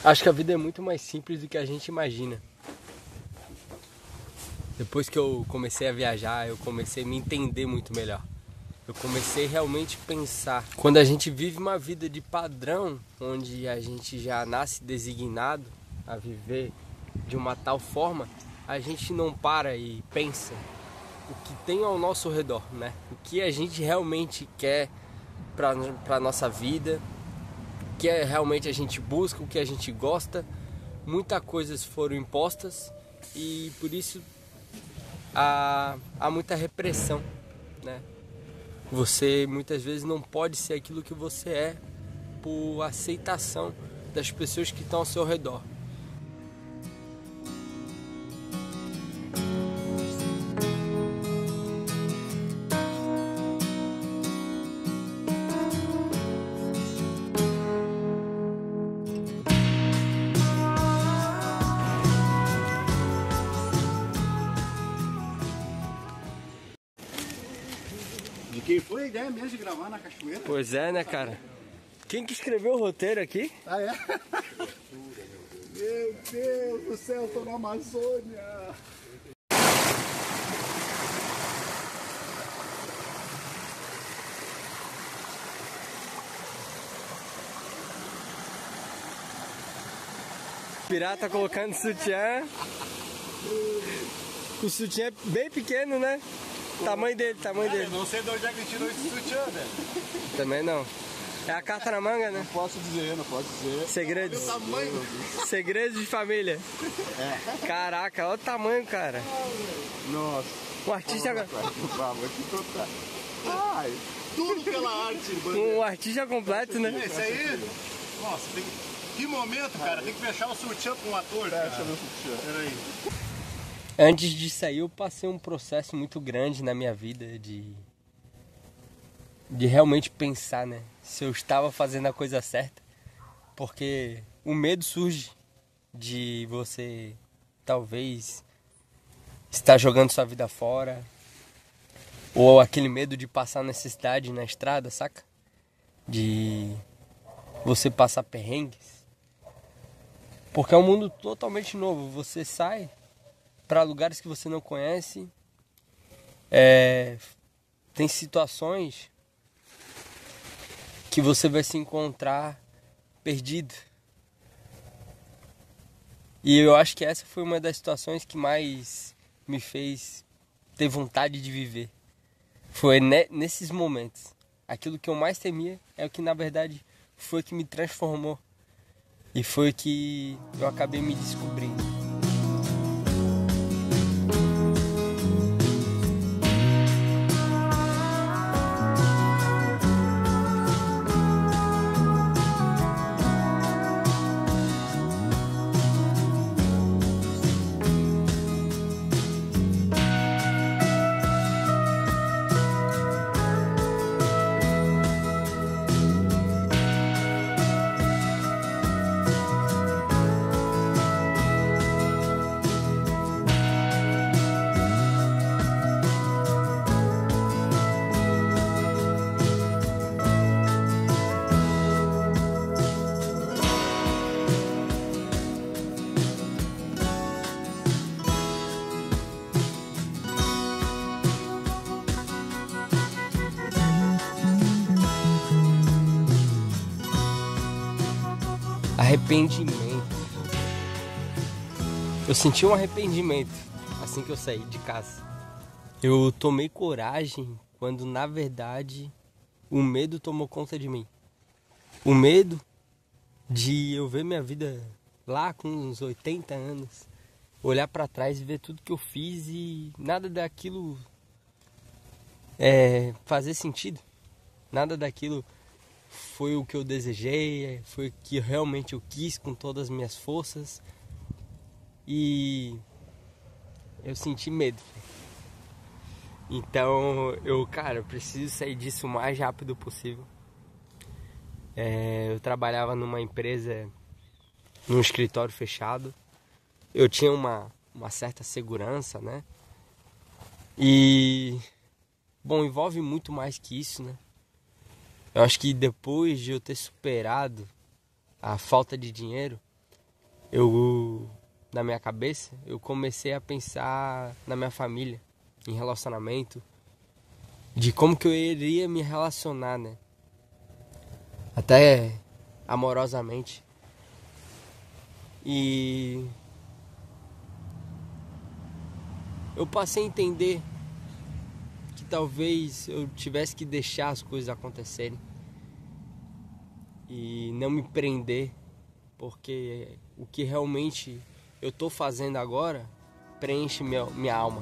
Acho que a vida é muito mais simples do que a gente imagina. Depois que eu comecei a viajar, eu comecei a me entender muito melhor. Eu comecei realmente a pensar. Quando a gente vive uma vida de padrão, onde a gente já nasce designado a viver de uma tal forma, a gente não para e pensa o que tem ao nosso redor, né? O que a gente realmente quer para nossa vida, o que realmente a gente busca, o que a gente gosta. Muitas coisas foram impostas e por isso há muita repressão, né? Você muitas vezes não pode ser aquilo que você é por aceitação das pessoas que estão ao seu redor. De quem foi a ideia mesmo de gravar na cachoeira? Pois é, né, cara? Quem que escreveu o roteiro aqui? Ah, é? Meu Deus do céu, eu tô na Amazônia! Pirata colocando sutiã. O sutiã é bem pequeno, né? Tamanho dele. Eu não sei de onde é que ele tirou esse sutiã, velho. Também não. É a carta na manga, né? Não posso dizer. Segredos. Olha o tamanho. Segredos de família. É. Caraca, olha o tamanho, cara. Nossa. O artista. Vou te contar. Ai, tudo pela arte, mano. Um artista completo, né? Esse aí, nossa, que momento, cara, tem que fechar o sutiã com um ator, cara. Fecha meu sutiã. Peraí. Antes de sair, eu passei um processo muito grande na minha vida de realmente pensar, né? Se eu estava fazendo a coisa certa. Porque o medo surge de você, talvez, estar jogando sua vida fora. Ou aquele medo de passar necessidade na estrada, saca? De você passar perrengues. Porque é um mundo totalmente novo. Você sai para lugares que você não conhece. Tem situações que você vai se encontrar perdido. E eu acho que essa foi uma das situações que mais me fez ter vontade de viver. Foi nesses momentos. Aquilo que eu mais temia é o que na verdade foi que me transformou. E foi que eu acabei me descobrindo. Arrependimento. Eu senti um arrependimento assim que eu saí de casa. Eu tomei coragem quando na verdade o medo tomou conta de mim. O medo de eu ver minha vida lá com uns 80 anos, olhar pra trás e ver tudo que eu fiz e nada daquilo fazer sentido. Nada daquilo foi o que eu desejei, foi o que realmente eu quis com todas as minhas forças. E eu senti medo. Então eu preciso sair disso o mais rápido possível. Eu trabalhava numa empresa, num escritório fechado. Eu tinha uma certa segurança, né? E, bom, envolve muito mais que isso, né? Eu acho que depois de eu ter superado a falta de dinheiro, na minha cabeça, eu comecei a pensar na minha família, em relacionamento, de como que eu iria me relacionar, né? Até amorosamente. E eu passei a entender que talvez eu tivesse que deixar as coisas acontecerem e não me prender, porque o que realmente eu tô fazendo agora preenche minha alma.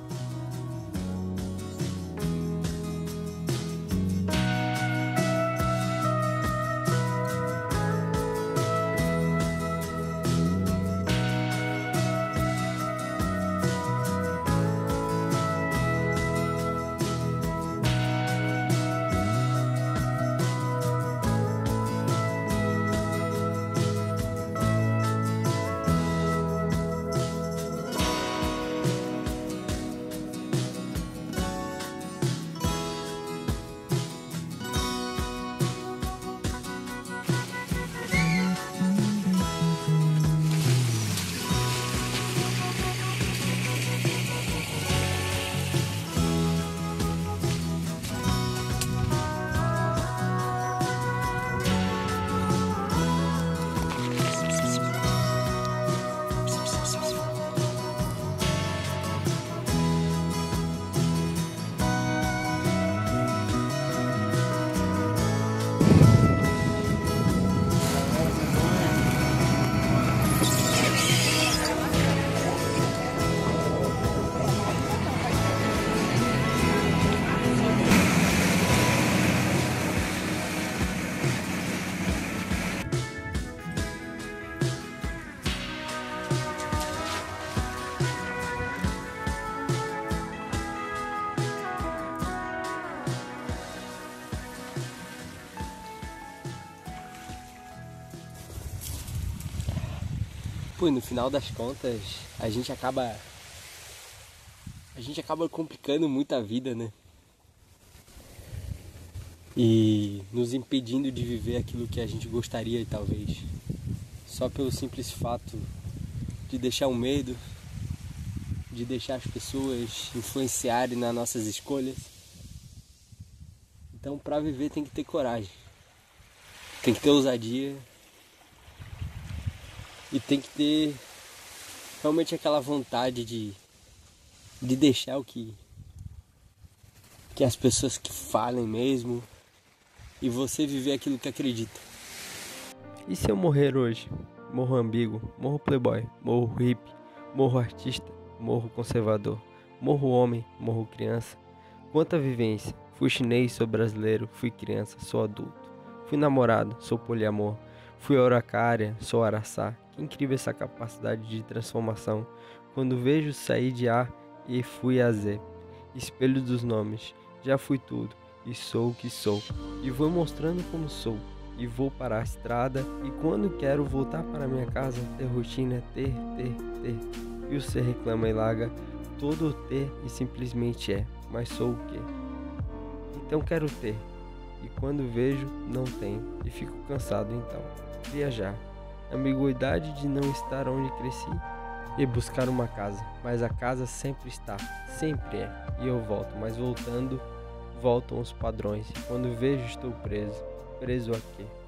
Pô, no final das contas, a gente acaba complicando muito a vida, né? E nos impedindo de viver aquilo que a gente gostaria, talvez. Só pelo simples fato de deixar o medo, de deixar as pessoas influenciarem nas nossas escolhas. Então, para viver tem que ter coragem. Tem que ter ousadia. E tem que ter realmente aquela vontade de deixar o que as pessoas que falem mesmo e você viver aquilo que acredita. E se eu morrer hoje? Morro ambíguo, morro playboy, morro hippie, morro artista, morro conservador, morro homem, morro criança. Quanta vivência! Fui chinês, sou brasileiro, fui criança, sou adulto. Fui namorado, sou poliamor. Fui araucária, sou araçá. Que incrível essa capacidade de transformação. Quando vejo sair de A e fui a Z. Espelho dos nomes. Já fui tudo e sou o que sou. E vou mostrando como sou. E vou para a estrada. E quando quero voltar para minha casa, ter rotina é ter. E o ser reclama e larga todo o ter e simplesmente é. Mas sou o quê? Então quero ter. E quando vejo, não tenho. E fico cansado então. Viajar. Ambiguidade de não estar onde cresci. E buscar uma casa. Mas a casa sempre está. Sempre é. E eu volto. Mas voltando, voltam os padrões. E quando vejo, estou preso. Preso a quê?